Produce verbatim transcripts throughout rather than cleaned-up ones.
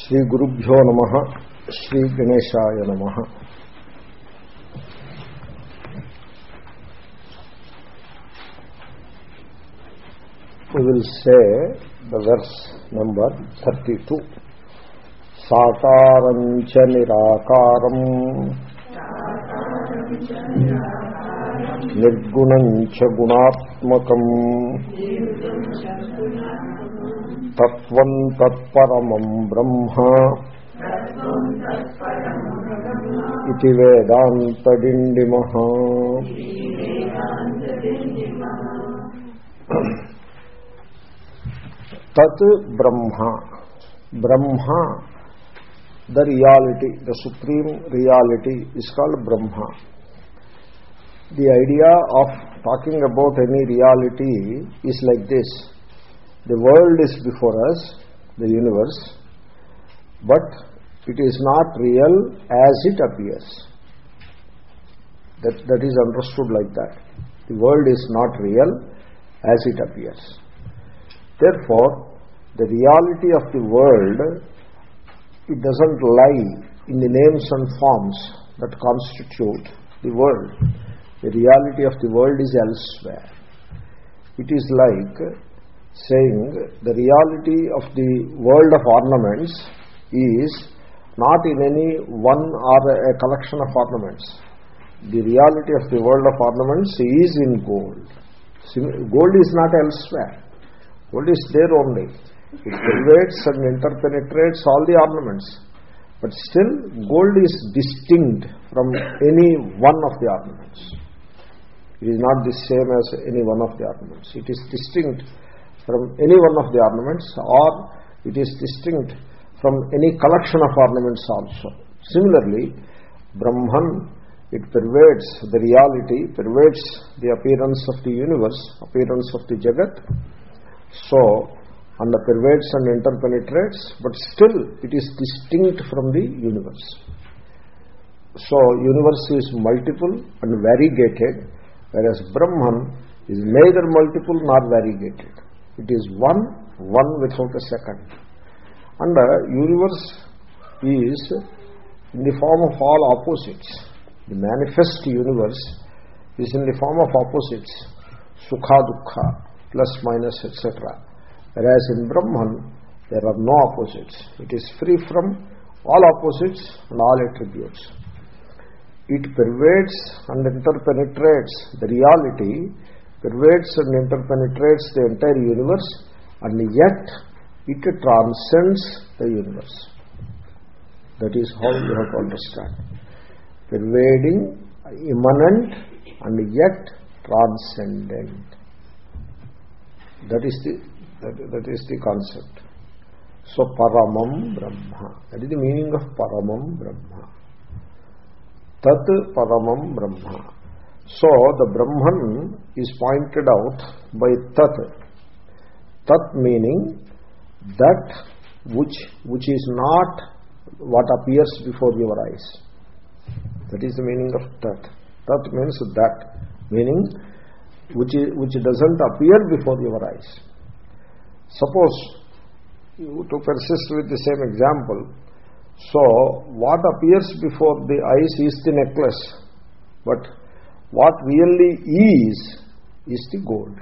శ్రీ గురుభ్యో నమః. శ్రీ గణేశాయ నమః. We will say the verse number thirty-two. సాకారం చ నిరాకారం నిర్గుణం చ గుణాత్మకం తత్వం తత్పరమం బ్రహ్మ ఇతి వేదాంతడిండిమః. తత్ బ్రహ్మ, బ్రహ్మ, the reality, the supreme reality is called Brahma. The idea of talking about any reality is like this: the world is before us, the universe, but it is not real as it appears. That, that is understood like that. The world is not real as it appears. Therefore, the reality of the world, it doesn't lie in the names and forms that constitute the world. The reality of the world is elsewhere. It is like saying the reality of the world of ornaments is not in any one or a collection of ornaments. The reality of the world of ornaments is in gold. Gold is not elsewhere. Gold is there only. It pervades and interpenetrates all the ornaments. But still, gold is distinct from any one of the ornaments. It is not the same as any one of the ornaments. It is distinct from any one of the ornaments, or it is distinct from any collection of ornaments also. Similarly, Brahman, it pervades the reality, pervades the appearance of the universe, appearance of the Jagat. So, and pervades and interpenetrates, but still it is distinct from the universe. So, universe is multiple and variegated, whereas Brahman is neither multiple nor variegated. It is one, one without a second. And the universe is in the form of all opposites. The manifest universe is in the form of opposites, sukha, dukkha, plus, minus, et cetera. Whereas in Brahman, there are no opposites. It is free from all opposites and all attributes. It pervades and interpenetrates the reality, pervades and interpenetrates the entire universe, and yet it transcends the universe. That is how you have to understand. Pervading, immanent, and yet transcendent. That is the That, that is the concept. So, Paramam Brahma. That is the meaning of Paramam Brahma. Tat Paramam Brahma. So, the Brahman is pointed out by Tat. Tat meaning that which, which is not what appears before your eyes. That is the meaning of Tat. Tat means that, meaning which, is, which doesn't appear before your eyes. Suppose, you, to persist with the same example, so what appears before the eyes is the necklace, but what really is, is the gold.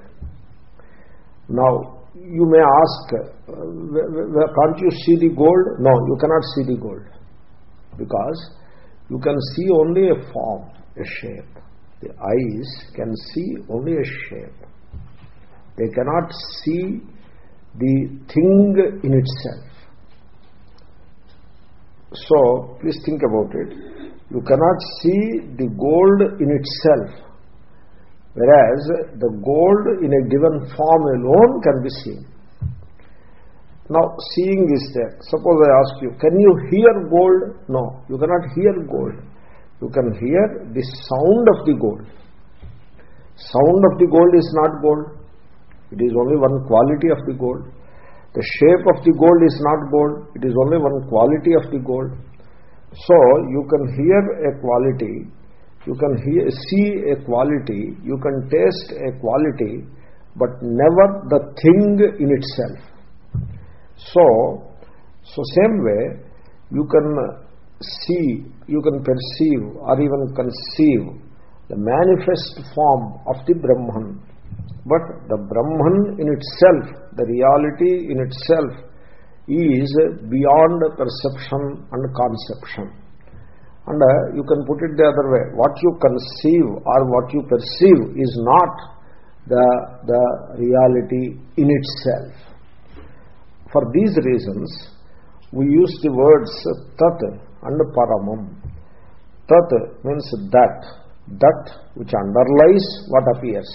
Now, you may ask, uh, can't you see the gold? No, you cannot see the gold, because you can see only a form, a shape. The eyes can see only a shape. They cannot see the thing in itself. So, please think about it. You cannot see the gold in itself, whereas the gold in a given form alone can be seen. Now, seeing is there. Suppose I ask you, can you hear gold? No, you cannot hear gold. You can hear the sound of the gold. Sound of the gold is not gold. It is only one quality of the gold. The shape of the gold is not gold. It is only one quality of the gold. So, you can hear a quality, you can hear, see a quality, you can taste a quality, but never the thing in itself. So, So same way, you can see, you can perceive or even conceive the manifest form of the Brahman. But the Brahman in itself, the reality in itself, is beyond perception and conception. And uh, you can put it the other way. What you conceive or what you perceive is not the, the reality in itself. For these reasons, we use the words Tat and Paramam. Tat means that, that which underlies what appears.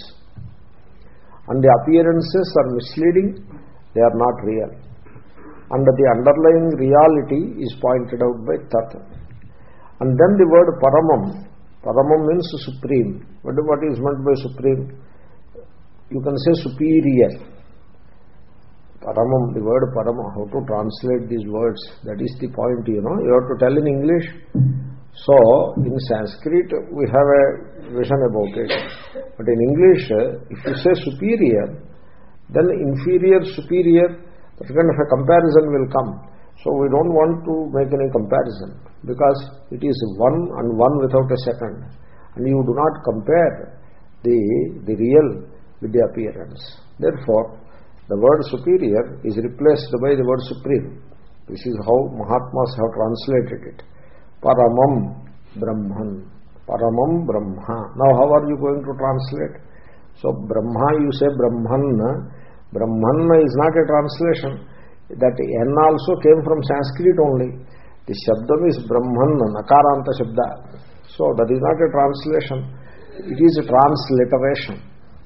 And the appearances are misleading, they are not real. And the underlying reality is pointed out by Tat. And then the word Paramam, Paramam means supreme. What, what is meant by supreme? You can say superior. Paramam, the word Paramam, how to translate these words, that is the point, you know. You have to tell in English. So, in Sanskrit, we have a vision about it. But in English, if you say superior, then inferior, superior, that kind of a comparison will come. So, we don't want to make any comparison, because it is one and one without a second. And you do not compare the, the real with the appearance. Therefore, the word superior is replaced by the word supreme. This is how Mahatmas have translated it. Paramam Brahman. Paramam Brahma. Now how are you going to translate? So Brahma, you say Brahman. Brahman is not a translation. That N also came from Sanskrit only. The Shabdam is Brahman, Nakaranta Shabda. So that is not a translation. It is a transliteration.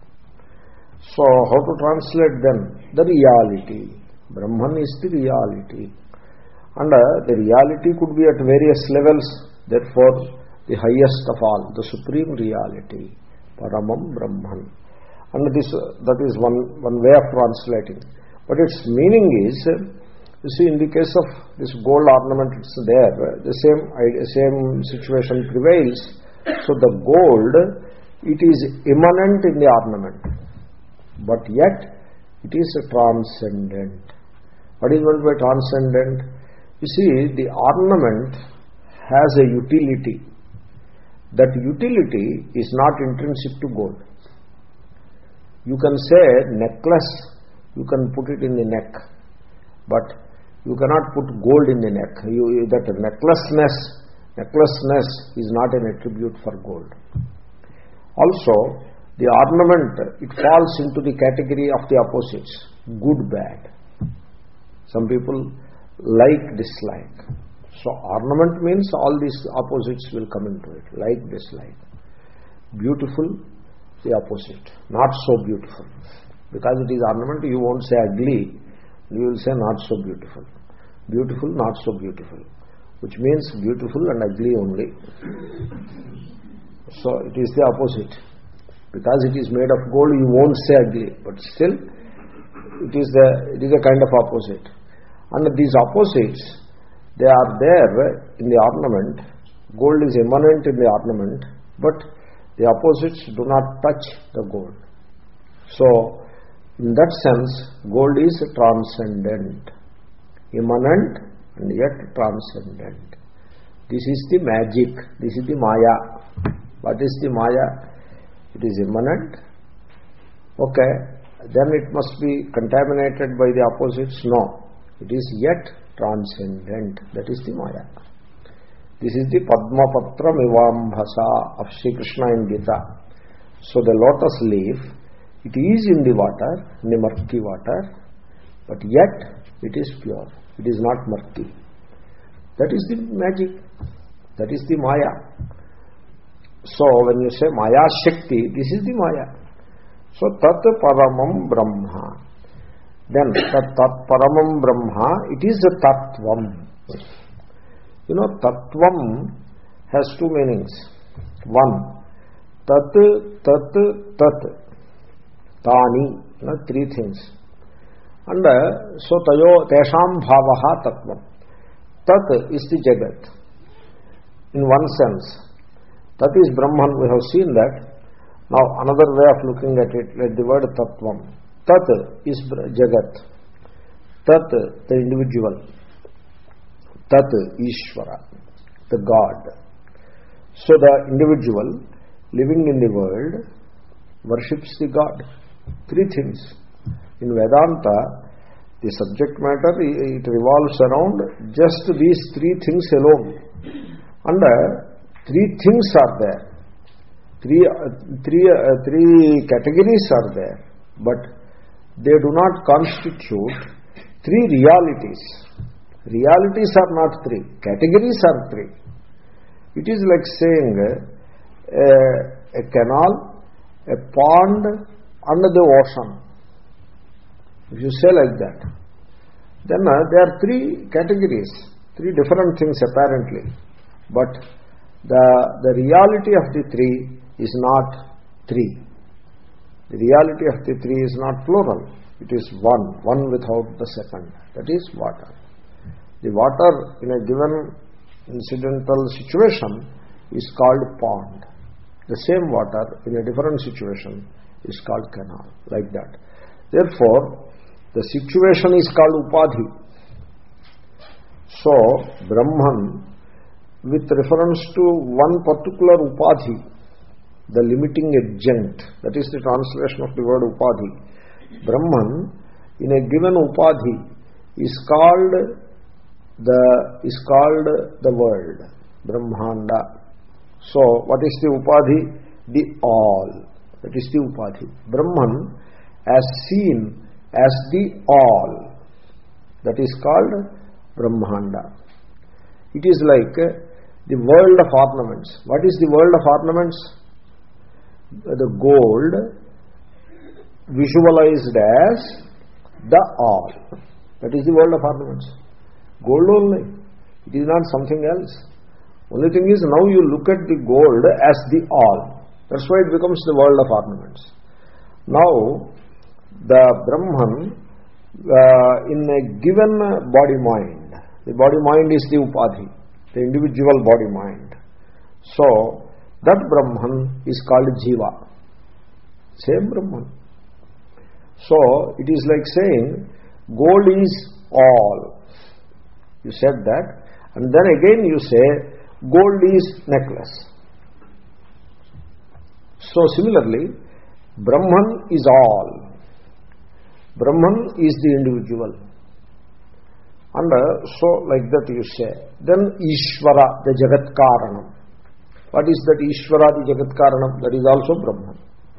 So how to translate then? The reality. Brahman is the reality. And uh, the reality could be at various levels. Therefore, the highest of all, the supreme reality, Paramam Brahman. And this, uh, that is one, one way of translating. But its meaning is, you see, in the case of this gold ornament, it's there, the same, same situation prevails. So the gold, it is immanent in the ornament. But yet, it is a transcendent. What is meant by transcendent? You see, the ornament has a utility. That utility is not intrinsic to gold. You can say necklace, you can put it in the neck, but you cannot put gold in the neck. You, that necklaceness, necklaceness is not an attribute for gold. Also, the ornament, it falls into the category of the opposites, good, bad. Some people like, dislike. So ornament means all these opposites will come into it, like, dislike. Beautiful, the opposite, not so beautiful. Because it is ornament, you won't say ugly, you will say not so beautiful. Beautiful, not so beautiful, which means beautiful and ugly only. So it is the opposite. Because it is made of gold, you won't say ugly, but still it is the it is a kind of opposite. And these opposites, they are there in the ornament. Gold is immanent in the ornament, but the opposites do not touch the gold. So, in that sense, gold is transcendent, immanent and yet transcendent. This is the magic, this is the Maya. What is the Maya? It is immanent. Okay, then it must be contaminated by the opposites. No. It is yet transcendent. That is the Maya. This is the Padmapatra Mivambhasa of Sri Krishna in Gita. So the lotus leaf, it is in the water, in the murky water, but yet it is pure. It is not murky. That is the magic. That is the Maya. So when you say Maya Shakti, this is the Maya. So Tat Paramam Brahma. Then that Tat Paramam Brahma, it is a Tattvam. You know, Tattvam has two meanings. One, Tat, Tat, Tat. Tani, you know, three things. And uh, so Tayo Tesham Bhavaha Tattvam. Tat is the Jagat. In one sense. That is Brahman, we have seen that. Now another way of looking at it, like the word Tattvam. Tat is Jagat. Tat, the individual. Tat Ishvara, the God. So the individual living in the world worships the God. Three things. In Vedanta, the subject matter, it revolves around just these three things alone. And uh, three things are there. Three, uh, three, uh, three categories are there. But they do not constitute three realities. Realities are not three. Categories are three. It is like saying a, a canal, a pond, and the ocean. If you say like that, then uh, there are three categories, three different things apparently. But the, the reality of the three is not three. The reality of the three is not plural. It is one, one without the second. That is water. The water in a given incidental situation is called pond. The same water in a different situation is called canal, like that. Therefore, the situation is called upadhi. So, Brahman, with reference to one particular upadhi, the limiting adjunct, that is the translation of the word upadhi. Brahman, in a given upadhi, is called the is called the world, Brahmanda. So, what is the upadhi? The all. That is the upadhi. Brahman, as seen as the all, that is called Brahmanda. It is like the world of ornaments. What is the world of ornaments? The gold visualized as the all. That is the world of ornaments. Gold only. It is not something else. Only thing is, now you look at the gold as the all. That's why it becomes the world of ornaments. Now, the Brahman, uh, in a given body-mind, the body-mind is the upadhi, the individual body-mind. So, that Brahman is called Jiva. Same Brahman. So, it is like saying, gold is all. You said that. And then again you say, gold is necklace. So, similarly, Brahman is all. Brahman is the individual. And uh, so, like that you say. Then Ishvara, the Jagat Karanam. What is that Ishvara, the Jagat Karanam? That is also Brahman.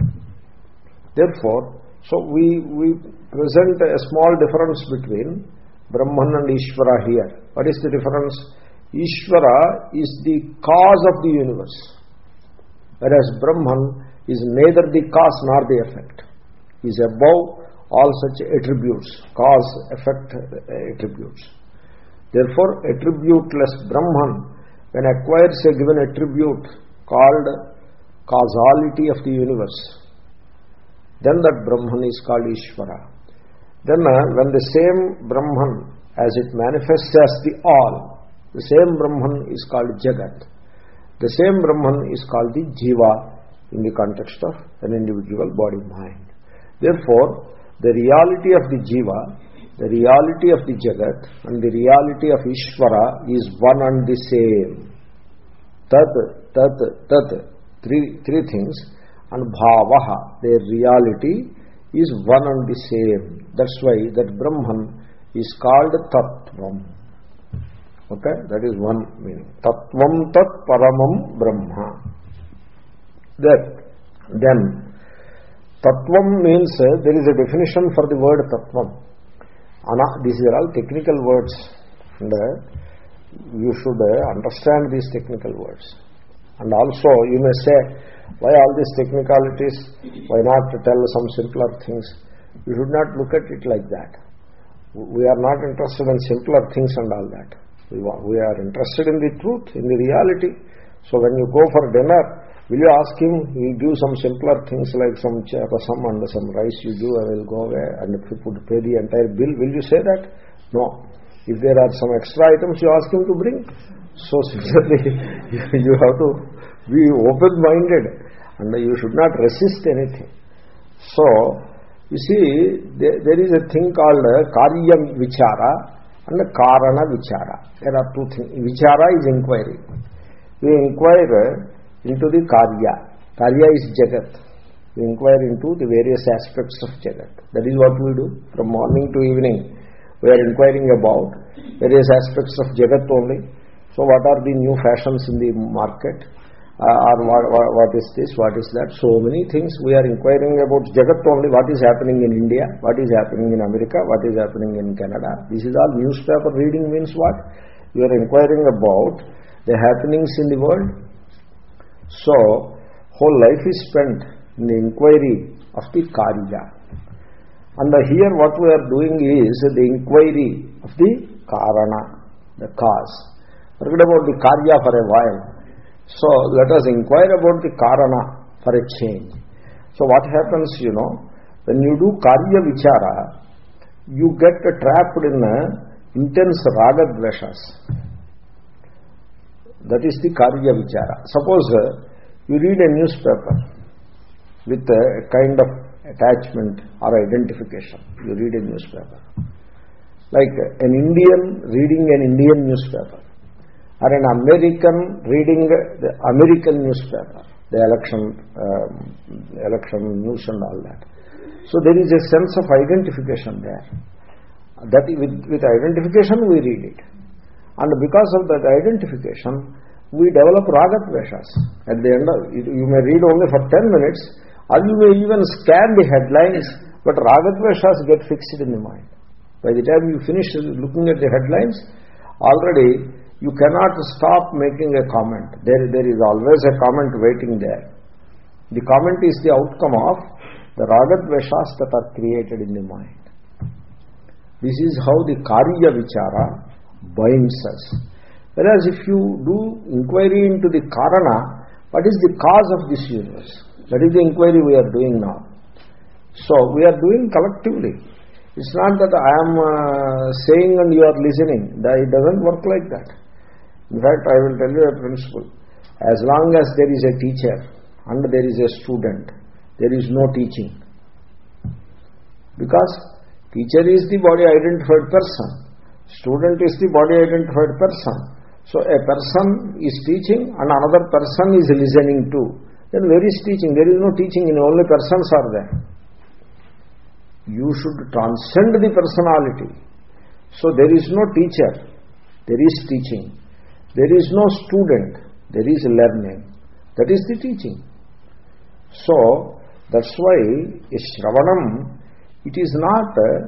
Therefore, so we, we present a small difference between Brahman and Ishvara here. What is the difference? Ishvara is the cause of the universe, whereas Brahman is neither the cause nor the effect. He is above all such attributes, cause, effect attributes. Therefore, attributeless Brahman, when acquires a given attribute called causality of the universe, then that Brahman is called Ishvara. Then uh, when the same Brahman, as it manifests as the all, the same Brahman is called Jagat. The same Brahman is called the Jiva in the context of an individual body-mind. Therefore, the reality of the Jiva, the reality of the Jagat, and the reality of Ishvara is one and the same. Tat, tat, tat, three, three things. And Bhavaha, their reality is one and the same. That's why that Brahman is called Tattvam. Okay, that is one meaning. Tattvam tat paramam Brahma. That, then, Tattvam means uh, there is a definition for the word Tattvam. Ana, these are all technical words. And uh, you should uh, understand these technical words. And also, you may say, why all these technicalities? Why not tell some simpler things? You should not look at it like that. We are not interested in simpler things and all that. We, want, we are interested in the truth, in the reality. So when you go for dinner, will you ask him, he will give some simpler things like some chapasam and some rice you do, I will go away, and if you put pay the entire bill, will you say that? No. If there are some extra items, you ask him to bring. So similarly, you have to be open-minded, and you should not resist anything. So, you see, there, there is a thing called karyam vichara and karana vichara. There are two things. Vichara is inquiry. We inquire into the karya. Karya is jagat. We inquire into the various aspects of jagat. That is what we do from morning to evening. We are inquiring about various aspects of jagat only. So what are the new fashions in the market? Uh, or what, what, what is this, what is that? So many things we are inquiring about jagat only. What is happening in India, what is happening in America, what is happening in Canada. This is all newspaper reading means what? You are inquiring about the happenings in the world. So whole life is spent in the inquiry of the karya. And the, here what we are doing is the inquiry of the karana, the cause. Forget about the karya for a while. So let us inquire about the karana for a change. So what happens, you know, when you do karya vichara, you get trapped in a intense raga dveshas. That is the karya vichara. Suppose uh, you read a newspaper with a kind of attachment or identification. You read a newspaper. Like an Indian reading an Indian newspaper, or an American reading the American newspaper, the election um, election news and all that. So there is a sense of identification there. That with, with identification we read it. And because of that identification, we develop raga dveshas. At the end of it, you may read only for ten minutes, or you may even scan the headlines, but raga dveshas get fixed in the mind. By the time you finish looking at the headlines, already you cannot stop making a comment. There, there is always a comment waiting there. The comment is the outcome of the raga dveshas that are created in the mind. This is how the karya vichara binds us. Whereas if you do inquiry into the karana, what is the cause of this universe? That is the inquiry we are doing now. So we are doing collectively. It's not that I am uh, saying and you are listening. It doesn't work like that. In fact, I will tell you a principle. As long as there is a teacher and there is a student, there is no teaching. Because teacher is the body identified person, student is the body identified person. So a person is teaching and another person is listening to. Then where is teaching? There is no teaching, only persons are there. You should transcend the personality. So there is no teacher, there is teaching. There is no student, there is learning. That is the teaching. So that's why a Shravanam, it is not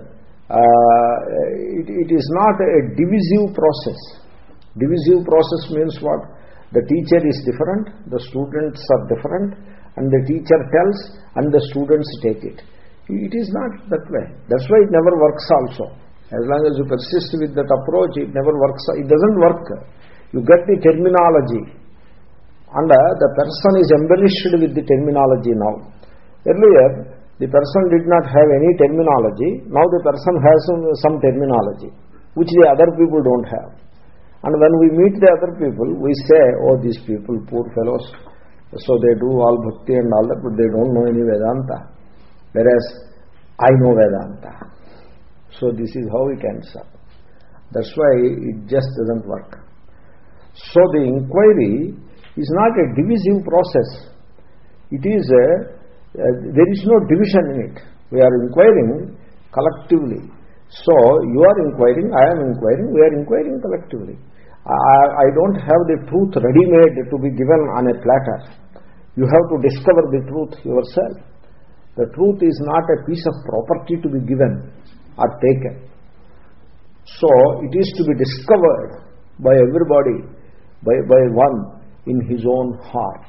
uh, it, it is not a divisive process. Divisive process means what? The teacher is different, the students are different, and the teacher tells and the students take it. It is not that way. That's why it never works also. As long as you persist with that approach, it never works. It doesn't work. You get the terminology, and uh, the person is embellished with the terminology now. Earlier, the person did not have any terminology. Now the person has some terminology, which the other people don't have. And when we meet the other people, we say, oh, these people, poor fellows, so they do all bhakti and all that, but they don't know any Vedanta. Whereas, I know Vedanta. So this is how it ends up. That's why it just doesn't work. So the inquiry is not a divisive process. It is a, uh, there is no division in it. We are inquiring collectively. So you are inquiring, I am inquiring, we are inquiring collectively. I, I don't have the truth ready-made to be given on a platter. You have to discover the truth yourself. The truth is not a piece of property to be given or taken. So it is to be discovered by everybody, by, by one in his own heart.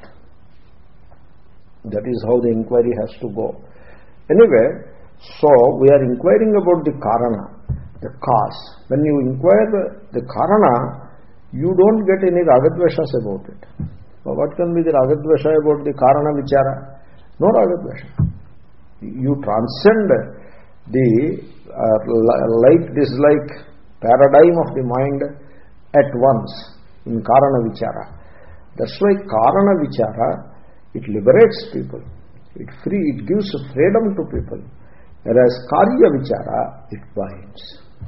That is how the inquiry has to go. Anyway, so we are inquiring about the karana, the cause. When you inquire the, the karana, you don't get any ragadveshas about it. So what can be the ragadvesha about the karana vichara? No ragadvesha. You transcend the uh, like-dislike paradigm of the mind at once in karana vichara. That's why karana vichara, it liberates people. It free, it gives freedom to people. Whereas karya vichara, it binds.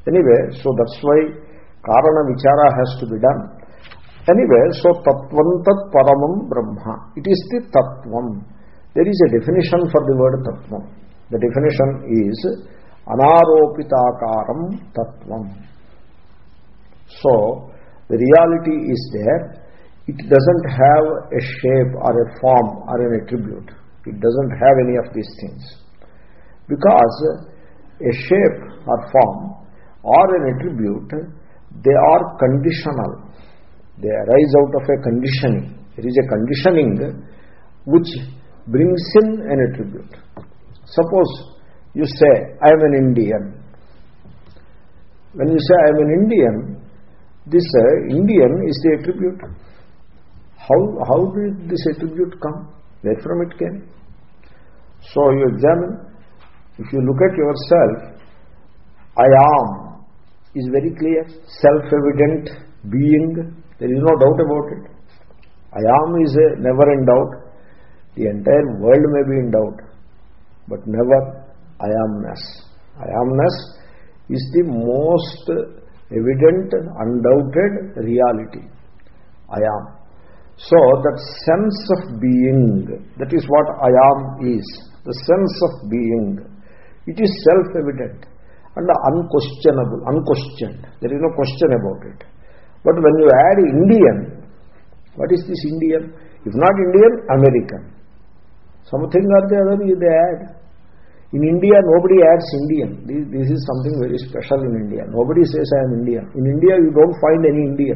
Anyway, so that's why karana vichara has to be done. Anyway, so tattvam tat paramam brahma. It is the tattvam. There is a definition for the word tattvam. The definition is anaropitakaram tattvam. So the reality is there. It doesn't have a shape or a form or an attribute. It doesn't have any of these things. Because a shape or form or an attribute, they are conditional. They arise out of a conditioning. There is a conditioning which brings in an attribute. Suppose you say, I am an Indian. When you say I am an Indian, this uh, Indian is the attribute. How, how did this attribute come? Where from it came? So you examine. If you look at yourself, I am is very clear, self-evident being. There is no doubt about it. I am is a never in doubt. The entire world may be in doubt, but never I amness. I amness is the most evident, undoubted reality. I am. So that sense of being, that is what I am is. The sense of being. It is self-evident and unquestionable, unquestioned. There is no question about it. But when you add Indian, what is this Indian? If not Indian, American. Something or the other they add. In India, nobody adds Indian. This, this is something very special in India. Nobody says I am Indian. In India, you don't find any Indian.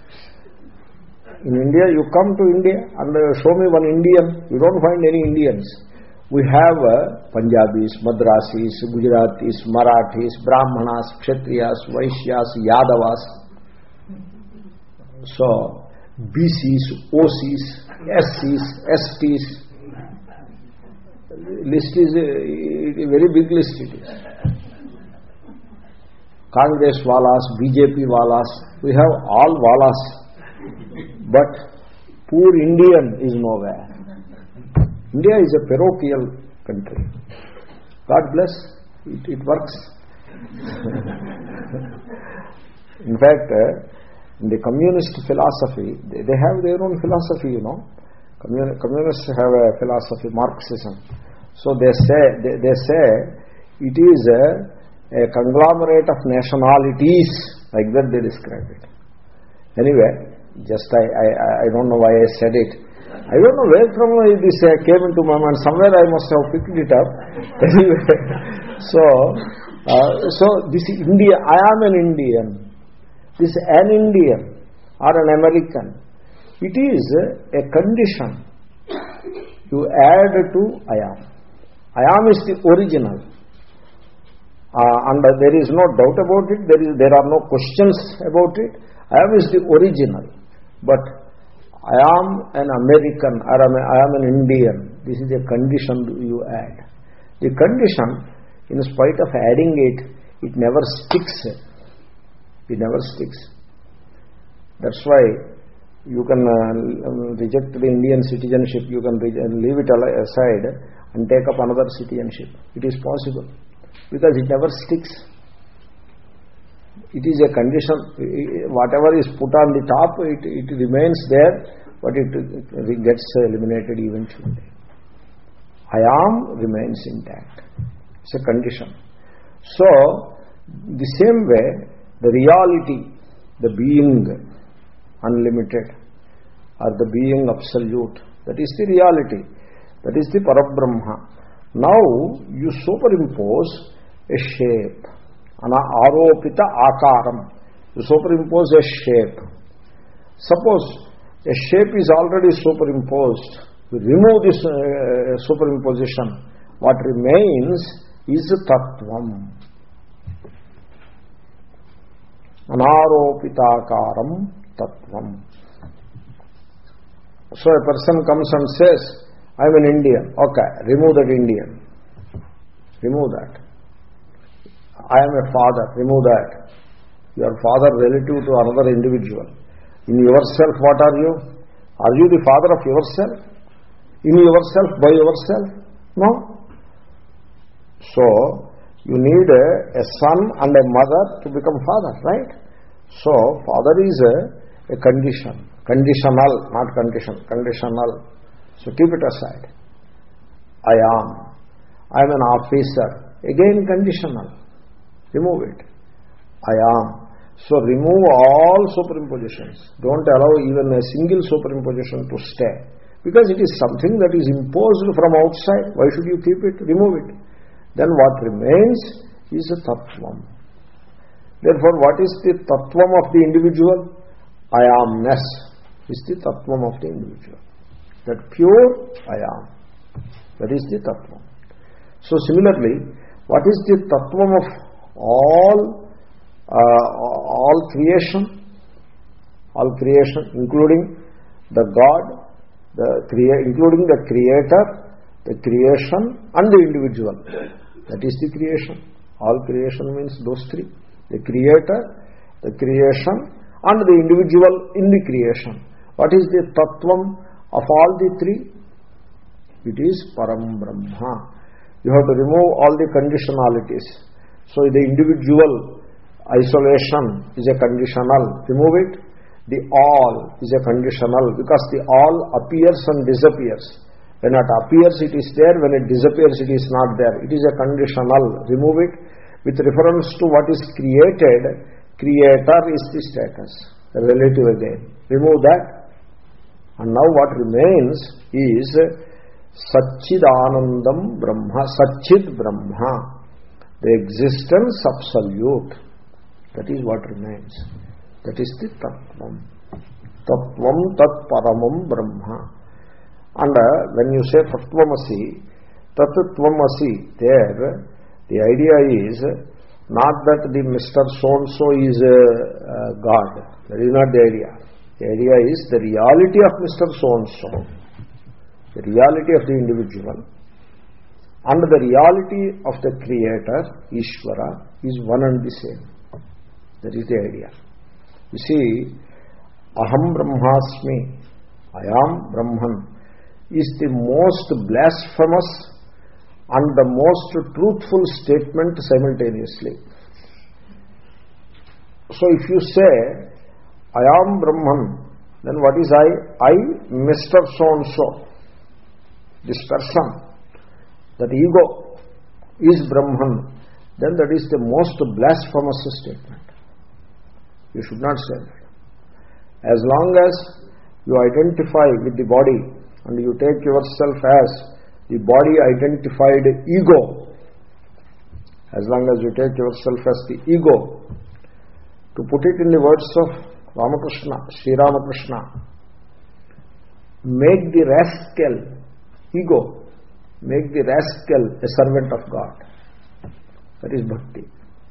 In India, you come to India and show me one Indian. You don't find any Indians. We have uh, Punjabis, Madrasis, Gujaratis, Marathis, Brahmanas, Kshatriyas, Vaishyas, Yadavas. So, B Cs, O Cs, S Cs, S Ts. List is a, a very big list it is. Congress walas, B J P walas, we have all walas. But poor Indian is nowhere. India is a parochial country. God bless, it, it works. In fact, uh, in the communist philosophy, they, they have their own philosophy, you know. Commun- communists have a philosophy, Marxism. So they say, they, they say it is a, a conglomerate of nationalities, like that they describe it. Anyway, just I, I, I don't know why I said it. I don't know where from this uh, came into my mind. Somewhere I must have picked it up. Anyway, so, uh, so this India, I am an Indian. This an Indian or an American. It is a condition you add to I am. I am is the original. Uh, and uh, there is no doubt about it. There is, there are no questions about it. I am is the original. But I am an American or I am an Indian. This is a condition you add. The condition, in spite of adding it, it never sticks. It never sticks. That's why you can uh, reject the Indian citizenship, you can leave it aside and take up another citizenship. It is possible. Because it never sticks. It is a condition. Whatever is put on the top, it, it remains there, but it, it gets eliminated eventually. I am remains intact. It's a condition. So, the same way, the reality, the being unlimited, or the being absolute, that is the reality. That is the Parabrahma. Now, you superimpose a shape. Ana aropita akaram. You superimpose a shape. Suppose a shape is already superimposed. We remove this uh, superimposition. What remains is tattvam. Anaropitakaram tattvam. So a person comes and says, I am an Indian. Okay, remove that Indian. Remove that. I am a father. Remove that. Your father relative to another individual. In yourself, what are you? Are you the father of yourself? In yourself, by yourself? No. So, You need a, a son and a mother to become father, right? So, father is a, a condition. Conditional, not condition, conditional. So keep it aside. I am. I am an officer. Again conditional. Remove it. I am. So remove all superimpositions. Don't allow even a single superimposition to stay. Because it is something that is imposed from outside. Why should you keep it? Remove it. Then what remains is a tattvam. Therefore, what is the tattvam of the individual? I amness is the tattvam of the individual. That pure I am. That is the tattvam. So similarly, what is the tattvam of all uh, all creation? All creation, including the God, the crea- including the creator, the creation and the individual. That is the creation. All creation means those three. The creator, the creation and the individual in the creation. What is the tattvam of all the three? It is Param Brahma. You have to remove all the conditionalities. So the individual isolation is a conditional. Remove it. The all is a conditional, because the all appears and disappears. When it appears, it is there. When it disappears, it is not there. It is a conditional. Remove it. With reference to what is created, creator is the status, the relative again. Remove that. And now what remains is Satchidanandam Brahma, Satchid Brahma, the existence absolute. That is what remains. That is the Tattvam. Tattvam Tat Paramam Brahma. And uh, when you say Tattvamasi, Tatttvamasi, there, the idea is not that the Mister So-and-so is a, a God. That is not the idea. The idea is the reality of Mister So-and-so, the reality of the individual, and the reality of the Creator, Ishvara, is one and the same. That is the idea. You see, Aham Brahmasmi, I am Brahman, is the most blasphemous and the most truthful statement simultaneously. So if you say, I am Brahman, then what is I? I, Mister So-and-so. This person, that ego is Brahman, then that is the most blasphemous statement. You should not say that. As long as you identify with the body and you take yourself as the body identified ego, as long as you take yourself as the ego, to put it in the words of Ramakrishna, Sri Ramakrishna, make the rascal, ego, make the rascal a servant of God. That is bhakti.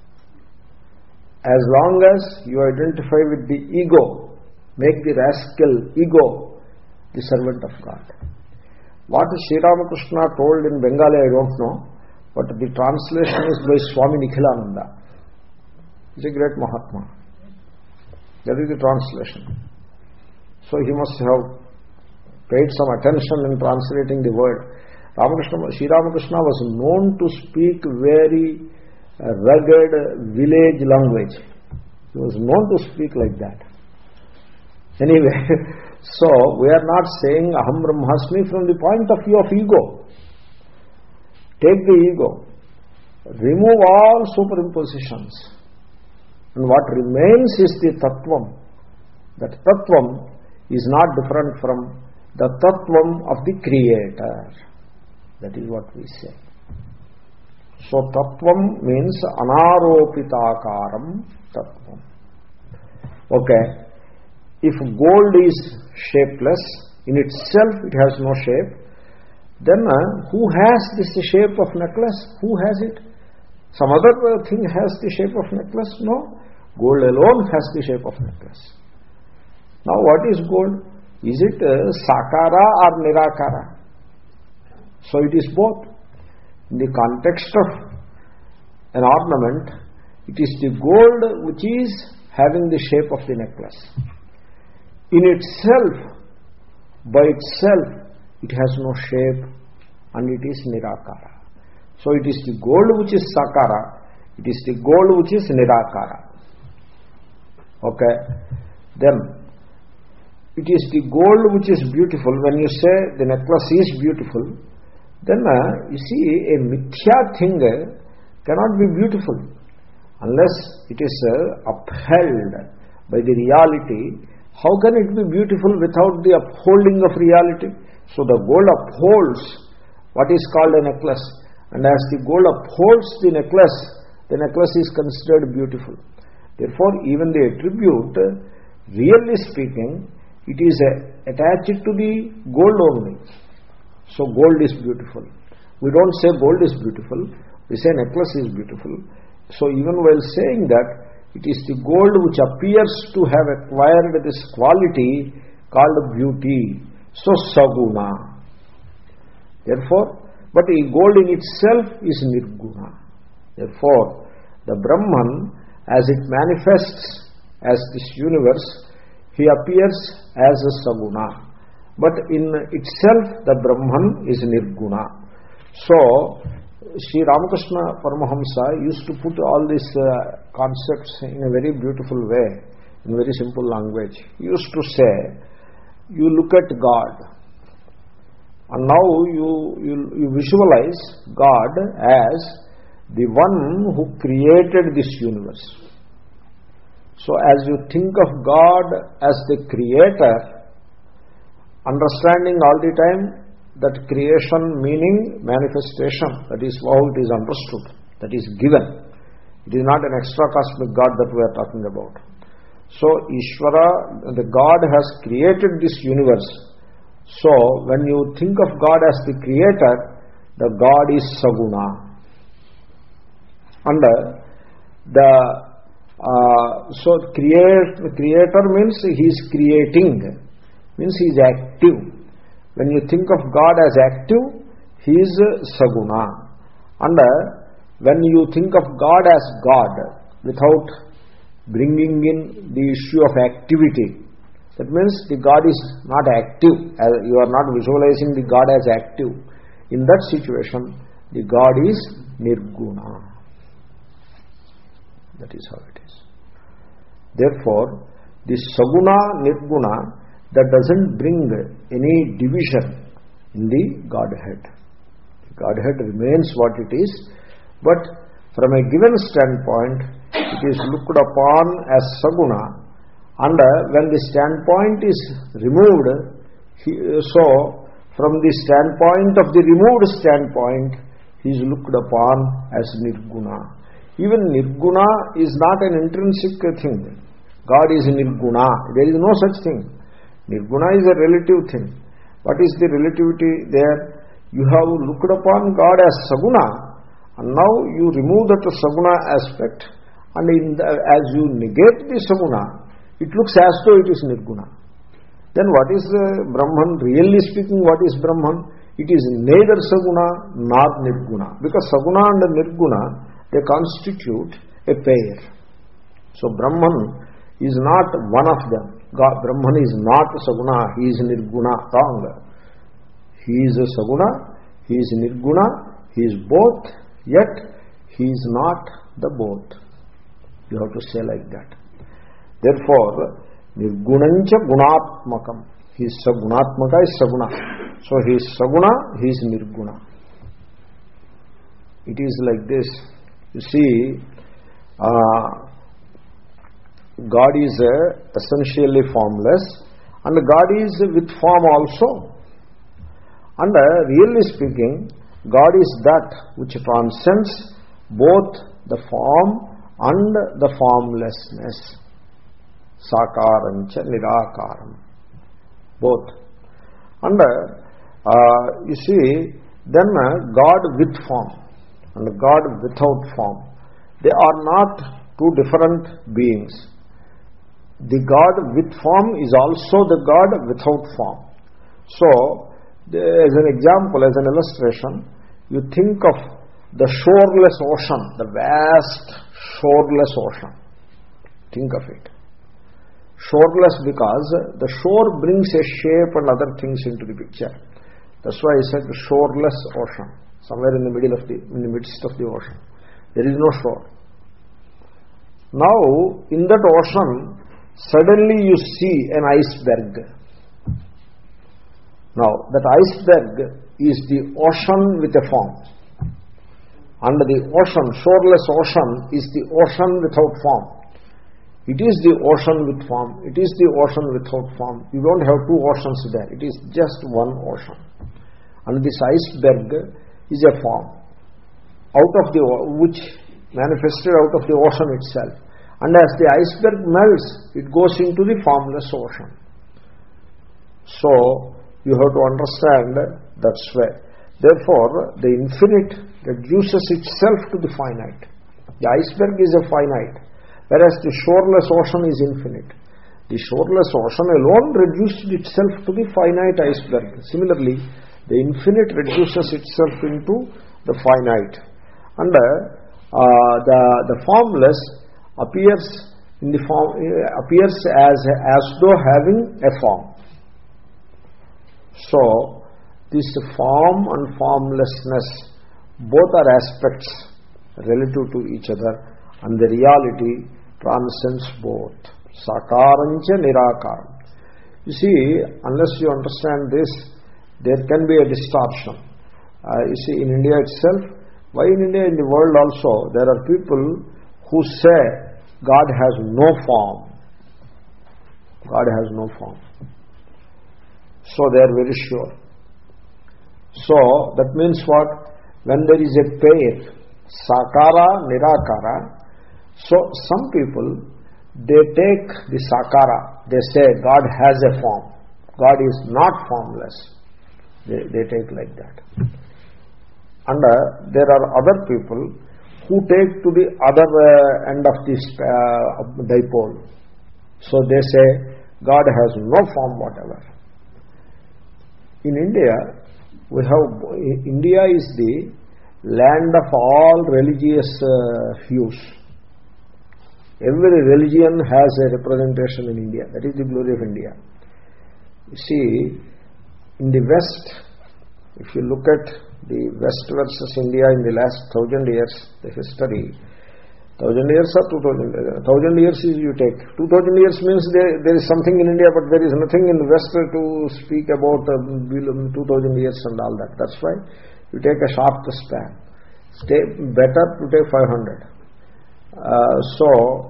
As long as you identify with the ego, make the rascal, ego, the servant of God. What Sri Ramakrishna told in Bengali, I don't know, but the translation is by Swami Nikhilananda. He's a great Mahatma. That is the translation. So he must have paid some attention in translating the word. Ramakrishna, Sri Ramakrishna was known to speak very rugged village language. He was known to speak like that. Anyway, so we are not saying Aham Brahmasmi from the point of view of ego. Take the ego, remove all superimpositions, and what remains is the Tattvam. That Tattvam is not different from the Tattvam of the Creator. That is what we say. So Tattvam means Anaropitakaram Tattvam. Okay. If gold is shapeless, in itself it has no shape, then uh, who has this shape of necklace? Who has it? Some other thing has the shape of necklace? No. Gold alone has the shape of necklace. Now what is gold? Is it uh, sakara or nirakara? So it is both. In the context of an ornament, it is the gold which is having the shape of the necklace. In itself, by itself, it has no shape and it is nirakara. So it is the gold which is sakara, it is the gold which is nirakara. Okay? Then, it is the gold which is beautiful. When you say the necklace is beautiful, then uh, you see a mithya thing uh, cannot be beautiful unless it is uh, upheld by the reality. How can it be beautiful without the upholding of reality? So the gold upholds what is called a necklace, and as the gold upholds the necklace, the necklace is considered beautiful. Therefore, even the attribute, really speaking, it is attached to the gold only. So gold is beautiful. We don't say gold is beautiful, we say necklace is beautiful. So even while saying that, it is the gold which appears to have acquired this quality called beauty. So saguna. Therefore, but the gold in itself is nirguna. Therefore, the Brahman, as it manifests as this universe, he appears as a saguna. But in itself, the Brahman is nirguna. So, Sri Ramakrishna Paramahamsa used to put all these uh, concepts in a very beautiful way, in very simple language. He used to say, you look at God, and now you, you, you visualize God as the one who created this universe. So as you think of God as the creator, understanding all the time that creation meaning manifestation, that is how it is understood, that is given. It is not an extra cosmic God that we are talking about. So Ishvara, the God has created this universe. So when you think of God as the creator, the God is saguna. And the uh, so create, creator means he is creating, means he is active. When you think of God as active, he is saguna. And when you think of God as God, without bringing in the issue of activity, that means the God is not active. You are not visualizing the God as active. In that situation, the God is nirguna. That is how it is. Therefore, the saguna, nirguna, that doesn't bring any division in the Godhead. The Godhead remains what it is, but from a given standpoint, it is looked upon as saguna, and when the standpoint is removed, he, so from the standpoint of the removed standpoint, he is looked upon as nirguna. Even nirguna is not an intrinsic thing. God is nirguna. There is no such thing. Nirguna is a relative thing. What is the relativity there? You have looked upon God as saguna, and now you remove that saguna aspect, and in the, as you negate the saguna, it looks as though it is nirguna. Then what is uh, Brahman? Really speaking, what is Brahman? It is neither saguna nor nirguna, because saguna and nirguna, they constitute a pair. So Brahman is not one of them. God, Brahman is not saguna, he is nirguna. Wrong. He is a saguna, he is nirguna, he is both, yet he is not the both. You have to say like that. Therefore, nirgunancha gunatmakam. He is sagunatmaka is saguna. So he is saguna, he is nirguna. It is like this. You see, uh, God is uh, essentially formless, and God is with form also. And uh, really speaking, God is that which transcends both the form and the formlessness. Sakarancha nirakaram. Both. And uh, you see, then uh, God with form and God without form, they are not two different beings. The God with form is also the God without form. So, as an example, as an illustration, you think of the shoreless ocean, the vast shoreless ocean. Think of it. Shoreless because the shore brings a shape and other things into the picture. That's why I said shoreless ocean. somewhere in the middle of the, in the midst of the ocean. There is no shore. Now, in that ocean, suddenly you see an iceberg. Now, that iceberg is the ocean with a form. And the ocean, shoreless ocean, is the ocean without form. It is the ocean with form. It is the ocean without form. You don't have two oceans there. It is just one ocean. And this iceberg is a form, out of the which manifested out of the ocean itself. And as the iceberg melts, it goes into the formless ocean. So, you have to understand that's way. Therefore, the infinite reduces itself to the finite. The iceberg is a finite, whereas the shoreless ocean is infinite. The shoreless ocean alone reduced itself to the finite iceberg. Similarly, the infinite reduces itself into the finite. And uh, the, the formless appears in the form uh, appears as, as though having a form. So, this form and formlessness, both are aspects relative to each other, and the reality transcends both. Sakarancha nirakaram. You see, unless you understand this, there can be a distortion. Uh, you see, in India itself, why in India, in the world also, there are people who say God has no form. God has no form. So they are very sure. So that means what? When there is a pair, sakara, nirakara, so some people, they take the sakara, they say God has a form. God is not formless. They, they take like that. And uh, there are other people who take to the other uh, end of this uh, dipole. So they say God has no form whatever. In India, we have, India is the land of all religious uh, views. Every religion has a representation in India. That is the glory of India. You see, in the West, if you look at the West versus India in the last thousand years, the history, thousand years or two thousand years? Thousand years is you take. Two thousand years means there, there is something in India, but there is nothing in the West to speak about uh, two thousand years and all that. That's why you take a short span. Stay better to take five hundred. Uh, so,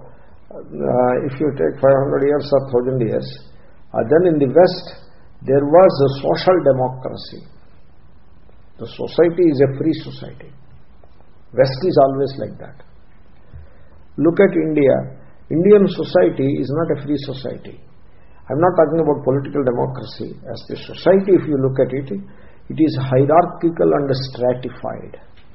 uh, if you take five hundred years or one thousand years, uh, then in the West, there was a social democracy. The society is a free society. West is always like that. Look at India. Indian society is not a free society. I'm not talking about political democracy. As the society, if you look at it, it is hierarchical and stratified.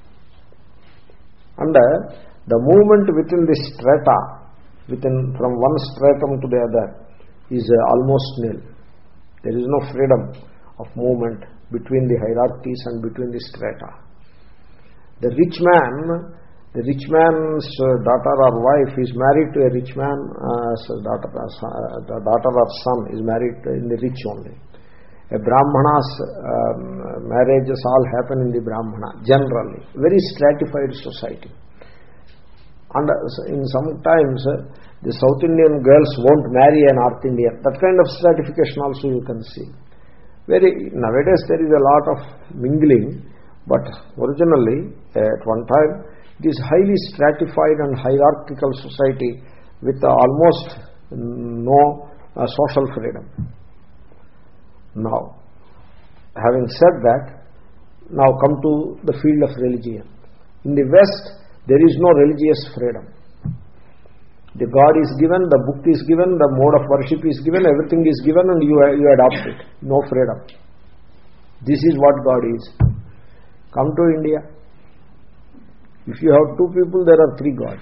And uh, the movement within the strata, within from one stratum to the other, is uh, almost nil. There is no freedom of movement between the hierarchies and between the strata. The rich man, the rich man's uh, daughter or wife is married to a rich man, uh, so daughter, uh, the daughter or son is married in the rich only. A Brahmana's um, marriages all happen in the Brahmana, generally. Very stratified society. And uh, in some times, uh, the South Indian girls won't marry a North Indian. That kind of stratification also you can see. Very, nowadays there is a lot of mingling, but originally, at one time, it is highly stratified and hierarchical society with uh, almost no uh, social freedom. Now, having said that, now come to the field of religion. In the West, there is no religious freedom. The God is given, the book is given, the mode of worship is given, everything is given, and you, you adopt it. No freedom. This is what God is. Come to India. If you have two people, there are three gods.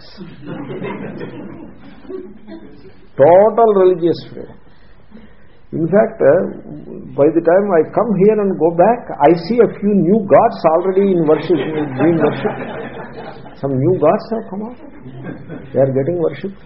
Total religious freedom. In fact, uh, by the time I come here and go back, I see a few new gods already in worship, being worshipped. Some new gods have come out. They are getting worshipped.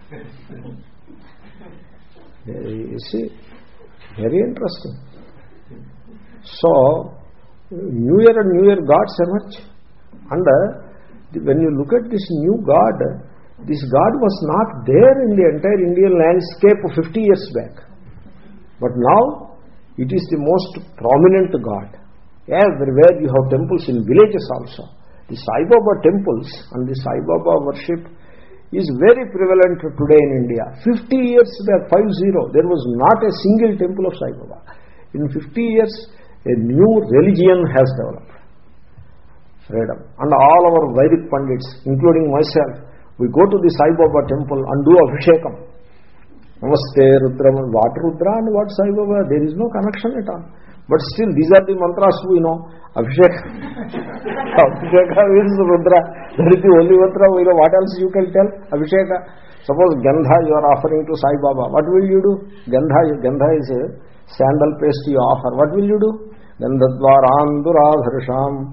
You see, very interesting. So, New Year and New Year gods emerge. And uh, the, when you look at this new God, this God was not there in the entire Indian landscape fifty years back. But now, it is the most prominent God. Everywhere you have temples in villages also. The Sai Baba temples and the Sai Baba worship is very prevalent today in India. fifty years back, five zero, there was not a single temple of Sai Baba. In fifty years, a new religion has developed. Freedom. And all our Vedic Pandits, including myself, we go to the Sai Baba temple and do Abhishekam. Namaste Rudra. What Rudra and what Sai Baba? There is no connection at all. But still, these are the mantras we know. Abhisheka. Abhisheka means Rudra. That is the only mantra we know. What else you can tell? Abhisheka. Suppose Gandha you are offering to Sai Baba. What will you do? Gandha, Gandha is a sandal paste you offer. What will you do? Gandhadvarandurādharshām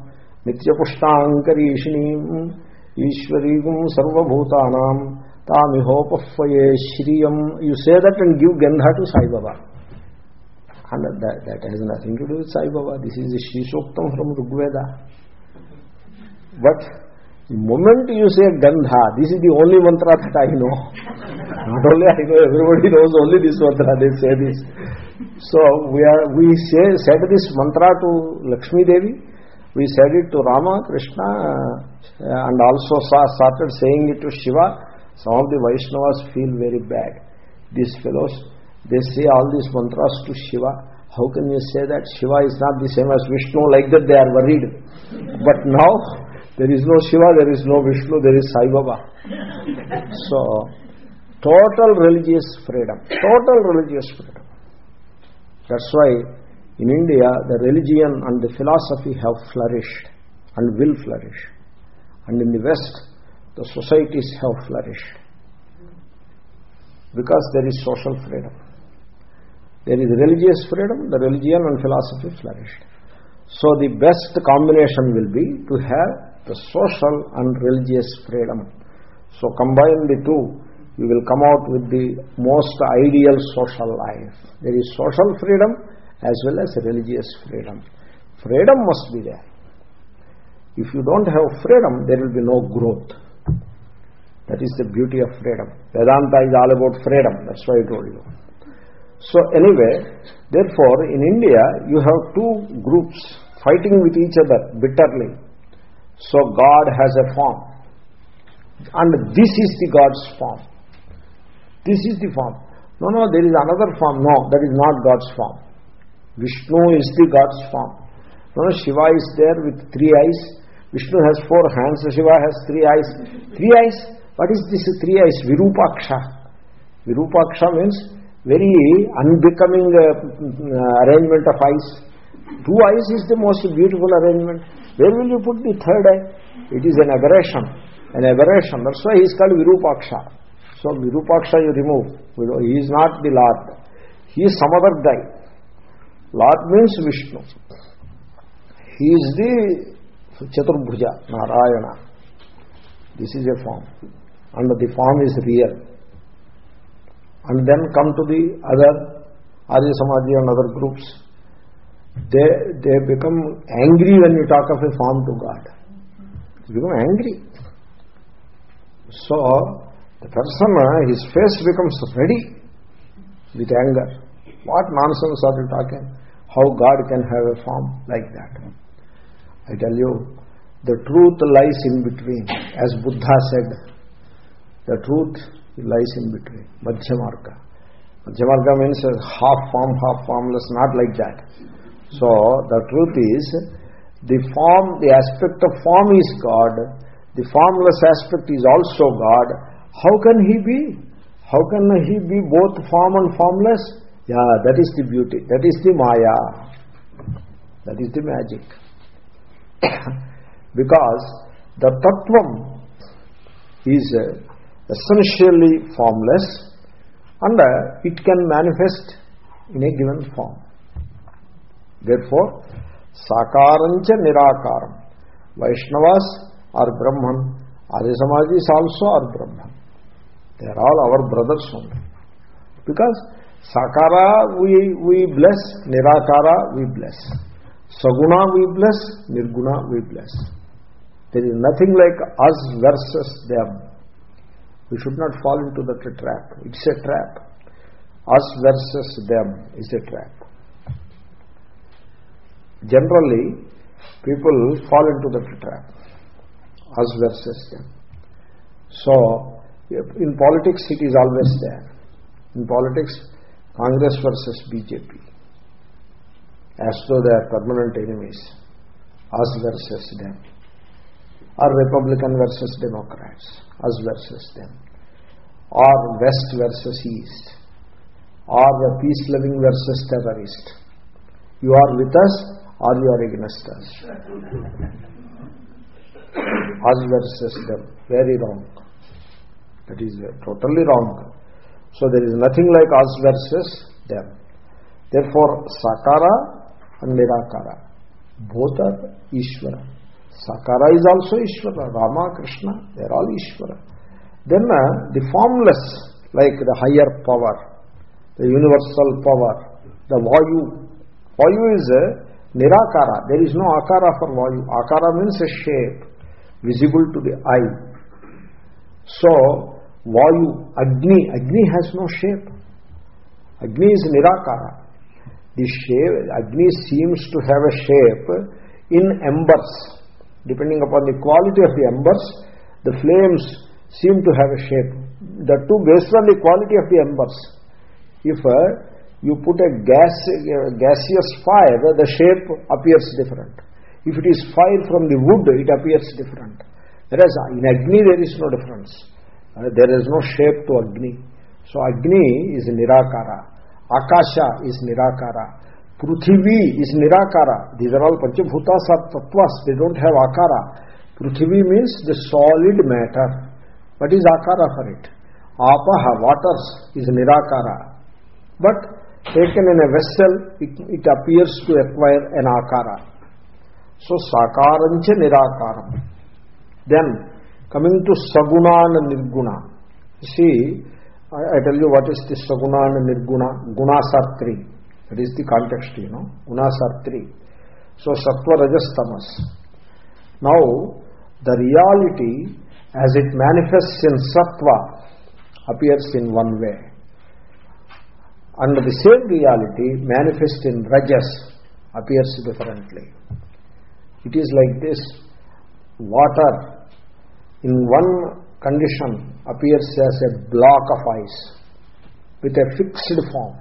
Nityapushtāṅkarīṣiṇīṃ Ishvarīgum sarvabhūtānām Tāmihopafvaye Shriyam. You say that and give Gandha to Sai Baba. And that, that has nothing to do with Sai Baba. This is a Shishoktam from Rigveda. But the moment you say Gandha, this is the only mantra that I know. Not only I know, everybody knows only this mantra. They say this. So we are we say said this mantra to Lakshmi Devi. We said it to Rama, Krishna, uh, and also started saying it to Shiva. Some of the Vaishnavas feel very bad. These fellows, they say all these mantras to Shiva. How can you say that? Shiva is not the same as Vishnu, like that they are worried. But now, there is no Shiva, there is no Vishnu, there is Sai Baba. So, total religious freedom. Total religious freedom. That's why, in India, the religion and the philosophy have flourished and will flourish. And in the West, the societies have flourished. Because there is social freedom. There is religious freedom, the religion and philosophy flourished. So the best combination will be to have the social and religious freedom. So combine the two, you will come out with the most ideal social life. There is social freedom as well as religious freedom. Freedom must be there. If you don't have freedom, there will be no growth. That is the beauty of freedom. Vedanta is all about freedom. That's why I told you. So anyway, therefore, in India, you have two groups fighting with each other bitterly. So God has a form. And this is the God's form. This is the form. No, no, there is another form. No, that is not God's form. Vishnu is the God's form. No, Shiva is there with three eyes. Vishnu has four hands. Shiva has three eyes. Three eyes? What is this three eyes? Virupaksha. Virupaksha means very unbecoming uh, arrangement of eyes. Two eyes is the most beautiful arrangement. Where will you put the third eye? It is an aberration. An aberration. That's why he is called Virupaksha. So Virupaksha you remove. He is not the Lord. He is some other guy. Lord means Vishnu. He is the Chaturbhuja, Narayana. This is a form. And the form is real. And then come to the other Arya Samaji and other groups. They, they become angry when you talk of a form to God. They become angry. So, the person, his face becomes ready with anger. What nonsense are you talking? How God can have a form like that? I tell you, the truth lies in between. As Buddha said, the truth lies in between. Madhyamarga. Madhyamarga means half form, half formless, not like that. So, the truth is, the form, the aspect of form is God. The formless aspect is also God. How can he be? How can he be both form and formless? Yeah, that is the beauty. That is the Maya. That is the magic. Because the Tattvam is essentially formless and it can manifest in a given form. Therefore, Sakarancha Nirakaram. Vaishnavas are Brahman. Arya Samajis also are Brahman. They are all our brothers only. Because Sakara we, we bless, Nirakara we bless. Saguna we bless, Nirguna we bless. There is nothing like us versus them. We should not fall into that trap. It's a trap. Us versus them is a trap. Generally, people fall into that trap. Us versus them. So, in politics it is always there. In politics, Congress versus B J P. As though they are permanent enemies. Us versus them. Or Republican versus Democrats. Us versus them. Or West versus East. Or the peace-loving versus terrorist. You are with us or you are against us. Us versus them. Very wrong. That is totally wrong. So there is nothing like us versus them. Therefore, Sakara and Nirakara, both are Ishvara. Sakara is also Ishvara. Rama, Krishna, they are all Ishvara. Then uh, the formless, like the higher power, the universal power, the Vayu. Vayu is a Nirakara. There is no Akara for Vayu. Akara means a shape, visible to the eye. So, Vayu, Agni, Agni has no shape. Agni is Nirakara. The shape, Agni seems to have a shape in embers. Depending upon the quality of the embers, the flames seem to have a shape. The two based on the quality of the embers. If uh, you put a gas, uh, gaseous fire, the shape appears different. If it is fire from the wood, it appears different. Whereas in Agni there is no difference. Uh, there is no shape to Agni. So Agni is Nirakara. Akasha is Nirakara. Pruthivi is Nirakara. These are all Panchabhutas or Tattvas. They don't have Akara. Pruthivi means the solid matter. What is Akara for it? Apaha, waters, is Nirakara. But taken in a vessel, it, it appears to acquire an Akara. So Sakarancha Nirakaram. Then, coming to Saguna and Nirguna. See, I, I tell you what is the Saguna and Nirguna. Gunas are three. That is the context, you know. Gunas are three. So, Sattva, Rajas, Tamas. Now, the reality as it manifests in Sattva appears in one way. And the same reality manifests in Rajas appears differently. It is like this. Water in one condition appears as a block of ice with a fixed form.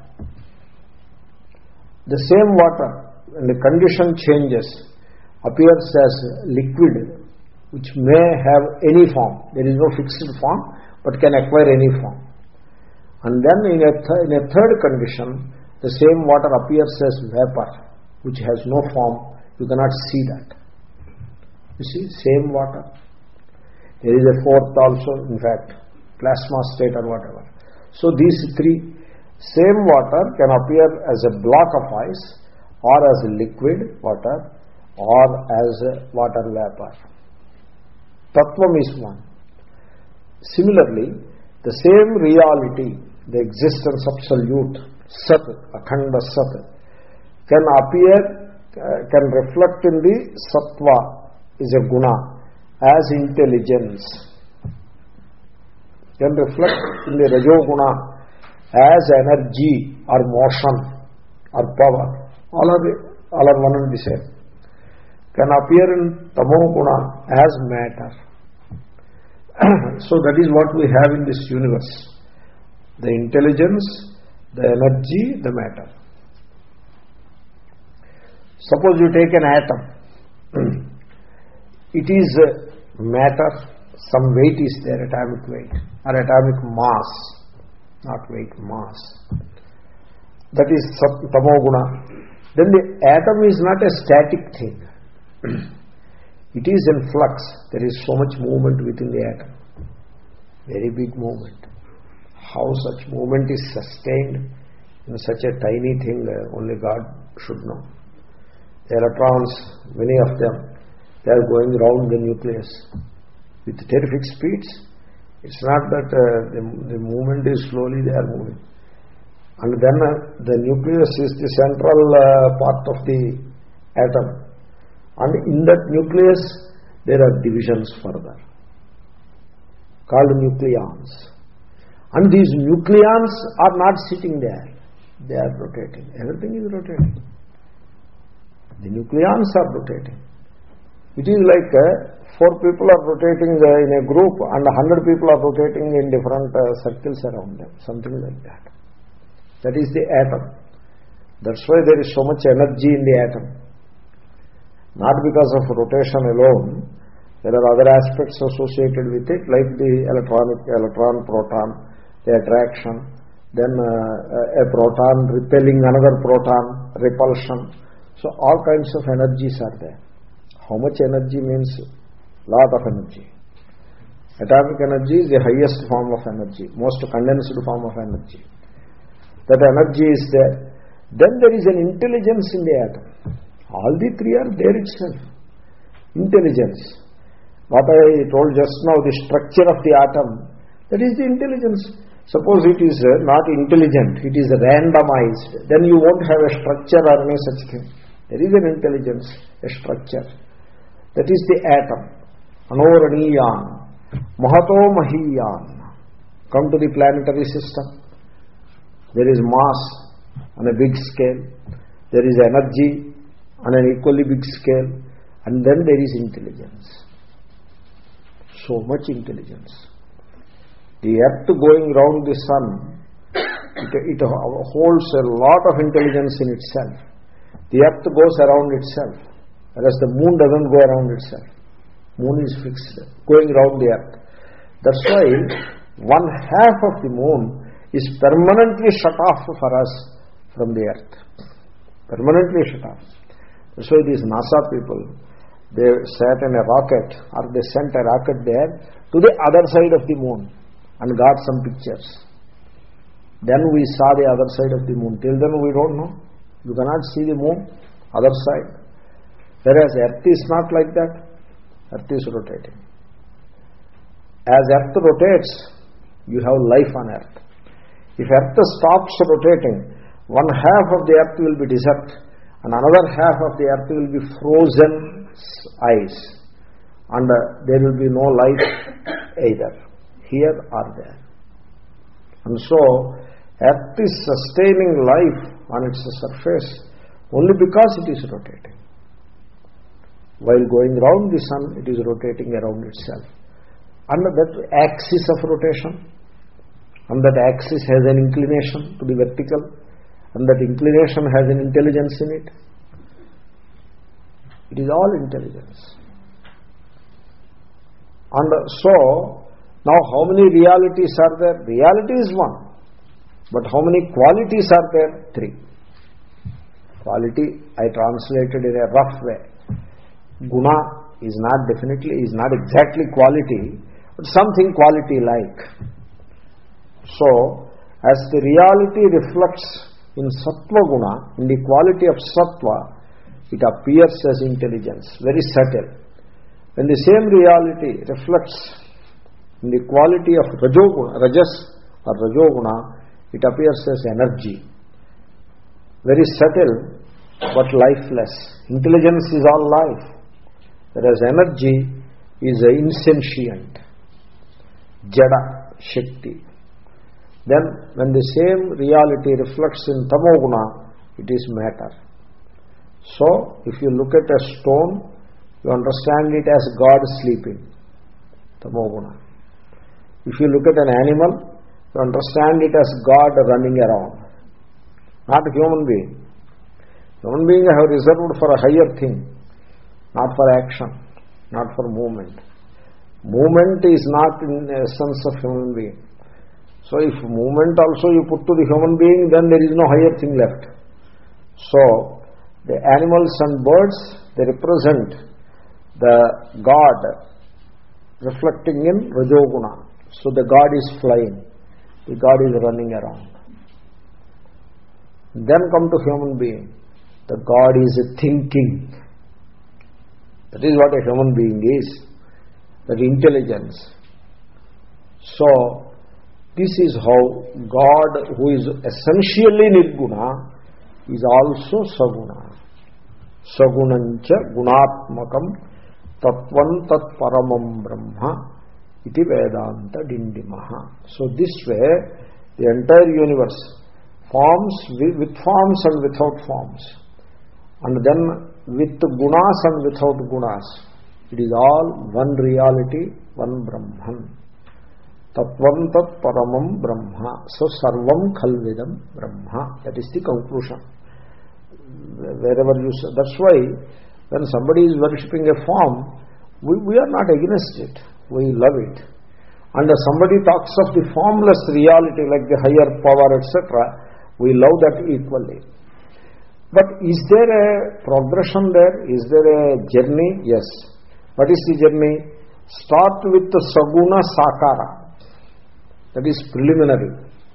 The same water, when the condition changes, appears as liquid, which may have any form. There is no fixed form, but can acquire any form. And then in a, th in a third condition, the same water appears as vapor, which has no form. You cannot see that. You see, same water. There is a fourth also, in fact, plasma state or whatever. So these three, same water can appear as a block of ice, or as a liquid water, or as a water vapor. Tattvam is one. Similarly, the same reality, the existence absolute, Sat, Akhanda Sat, can appear, uh, can reflect in the Sattva, is a guna, as intelligence. Can reflect in the Rajoguna as energy or motion or power. All are, all are one and the same. Can appear in Tamoguna as matter. So that is what we have in this universe. The intelligence, the energy, the matter. Suppose you take an atom. It is matter, some weight is there, atomic weight, or atomic mass, not weight, mass. That is Tamoguna. Then the atom is not a static thing. It is in flux. There is so much movement within the atom. Very big movement. How such movement is sustained in such a tiny thing, uh, only God should know. The electrons, many of them, they are going round the nucleus with terrific speeds. It's not that uh, the, the movement is slowly, they are moving. And then uh, the nucleus is the central uh, part of the atom. And in that nucleus, there are divisions further, called nucleons. And these nucleons are not sitting there. They are rotating. Everything is rotating. The nucleons are rotating. It is like uh, four people are rotating uh, in a group and a hundred people are rotating in different uh, circles around them. Something like that. That is the atom. That's why there is so much energy in the atom. Not because of rotation alone. There are other aspects associated with it, like the electronic, electron, proton, the attraction, then uh, a proton repelling another proton, repulsion. So all kinds of energies are there. How much energy means lot of energy. Atomic energy is the highest form of energy, most condensed form of energy. That energy is there. Then there is an intelligence in the atom. All the three are there itself. Intelligence. What I told just now, the structure of the atom, that is the intelligence. Suppose it is not intelligent, it is randomized, then you won't have a structure or any such thing. There is an intelligence, a structure. That is the atom. Anoraniyan, Mahato Mahiyan. Come to the planetary system. There is mass on a big scale. There is energy on an equally big scale. And then there is intelligence. So much intelligence. The earth going round the sun, it, it holds a lot of intelligence in itself. The earth goes around itself, whereas the moon doesn't go around itself. Moon is fixed, going around the earth. That's why one half of the moon is permanently shut off for us from the earth. Permanently shut off. That's why these NASA people, they sat in a rocket, or they sent a rocket there to the other side of the moon and got some pictures. Then we saw the other side of the moon. Till then we don't know. You cannot see the moon, other side. Whereas earth is not like that. Earth is rotating. As earth rotates, you have life on earth. If earth stops rotating, one half of the earth will be desert and another half of the earth will be frozen ice, and uh, there will be no life either here or there. And so earth is sustaining life on its surface only because it is rotating. While going round the sun, it is rotating around itself. And that axis of rotation, and that axis has an inclination to the vertical, and that inclination has an intelligence in it. It is all intelligence. And so, now how many realities are there? Reality is one. But how many qualities are there? Three. Quality, I translated in a rough way. Guna is not definitely, is not exactly quality, but something quality-like. So, as the reality reflects in sattva guna, in the quality of sattva, it appears as intelligence, very subtle. When the same reality reflects in the quality of rajoguna, rajas or rajoguna, it appears as energy, very subtle but lifeless. Intelligence is all life, whereas energy is insentient, jada, shakti. Then when the same reality reflects in tamoguna, it is matter. So if you look at a stone, you understand it as God sleeping, tamoguna. If you look at an animal, you understand it as God running around, not a human being. Human beings have reserved for a higher thing, not for action, not for movement. Movement is not in the essence of human being. So if movement also you put to the human being, then there is no higher thing left. So the animals and birds, they represent the God reflecting in Rajoguna. So the God is flying, the God is running around. Then come to human being. The God is thinking. That is what a human being is. That intelligence. So this is how God, who is essentially Nirguna, is also Saguna. Sagunancha gunatmakam తత్వం తత్పరమం బ్రహ్మ ఇది వేదాంత డిండిమః. So this way the entire universe, forms with forms and without forms, and then with gunas and without gunas, it is all one reality, one Brahman. Tattvam tat paramam Brahma. So sarvam khalvidam Brahma. That is the conclusion. Wherever you say, that's why when somebody is worshipping a form, we, we are not against it, we love it. And somebody talks of the formless reality like the higher power, et cetera, we love that equally. But is there a progression there? Is there a journey? Yes. What is the journey? Start with the saguna sakara, that is preliminary,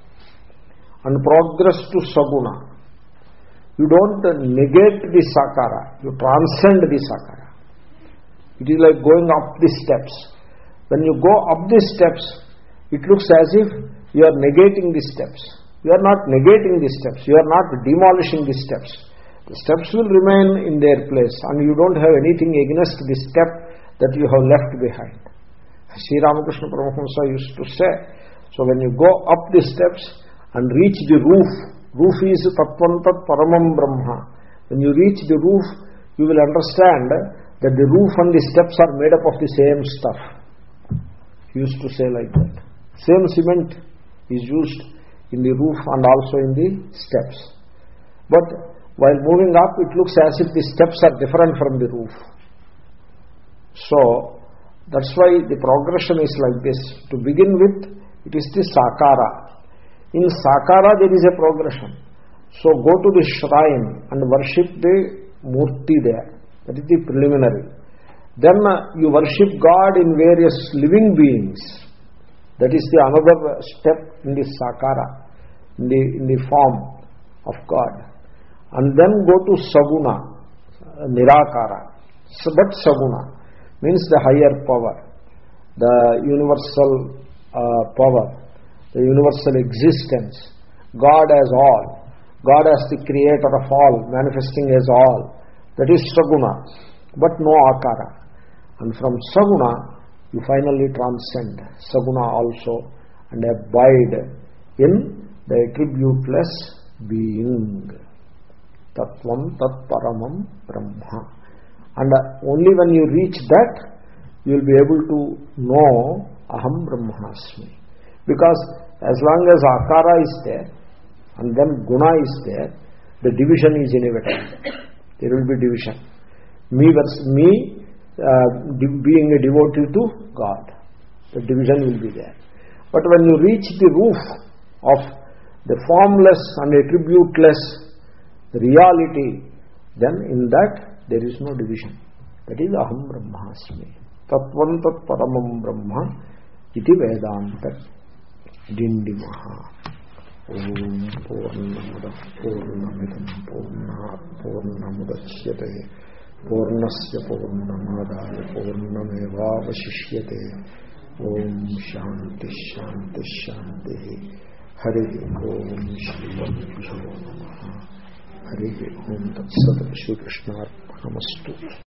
and progress to saguna. You don't negate the sakara, you transcend the sakara. It is like going up the steps. When you go up the steps, it looks as if you are negating the steps. You are not negating the steps, you are not demolishing the steps. The steps will remain in their place, and you don't have anything against the step that you have left behind. Sri Ramakrishna Paramahamsa used to say, so when you go up the steps and reach the roof, roof is Tattvam Tat Paramam Brahma. When you reach the roof, you will understand that the roof and the steps are made up of the same stuff. He used to say like that. Same cement is used in the roof and also in the steps. But while moving up, it looks as if the steps are different from the roof. So that's why the progression is like this. To begin with, it is the sakara. In sakara there is a progression. So go to the shrine and worship the murti there. That is the preliminary. Then you worship God in various living beings. That is the another step in the sakara, in the, in the form of God. And then go to saguna, nirakara. But saguna means the higher power, the universal uh, power, the universal existence, God as all, God as the creator of all, manifesting as all. That is saguna, but no akara. And from saguna you finally transcend saguna also and abide in the attributeless being. Tattvam tat paramam Brahma. And only when you reach that, you will be able to know Aham Brahmasmi. Because as long as akara is there and then guna is there, the division is inevitable. There will be division. Me versus me, uh, being a devotee to God. The division will be there. But when you reach the roof of the formless and attributeless reality, then in that there is no division. That is Aham Brahmasmi. Tattvam tat paramam Brahma iti Vedanta Dindimaha. Om Purnamada Purnamidam Purnat Purnamudachyate Purnasya Purnamadaya Purnamevavashishyate. Om Shanti Shanti Shanti. Hari Om Shri Guru Namaha. Hari Om Tat Sat Shri Krishna Arpanamastu.